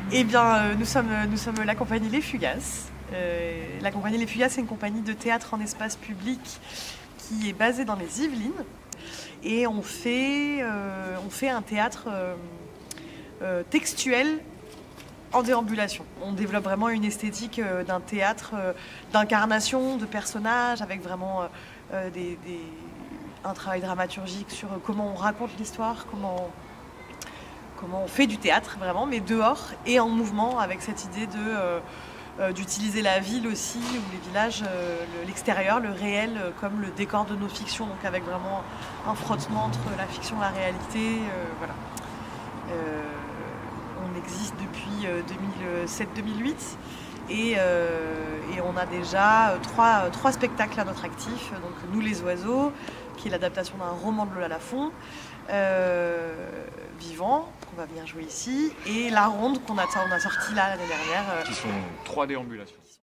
Eh bien, nous sommes la compagnie Les Fugaces. La compagnie Les Fugaces, c'est une compagnie de théâtre en espace public qui est basée dans les Yvelines. Et on fait un théâtre textuel en déambulation. On développe vraiment une esthétique d'un théâtre d'incarnation, de personnages, avec vraiment un travail dramaturgique sur comment on raconte l'histoire, comment on fait du théâtre vraiment, mais dehors et en mouvement, avec cette idée d'utiliser la ville aussi, ou les villages, l'extérieur, le réel, comme le décor de nos fictions, donc avec vraiment un frottement entre la fiction et la réalité. Voilà. On existe depuis 2007-2008 et on a déjà trois spectacles à notre actif. Donc Nous les oiseaux, qui est l'adaptation d'un roman de Lola Lafont, Vivant, qu'on va venir jouer ici, et La Ronde qu'on a sorti là l'année dernière. Qui sont 3 déambulations.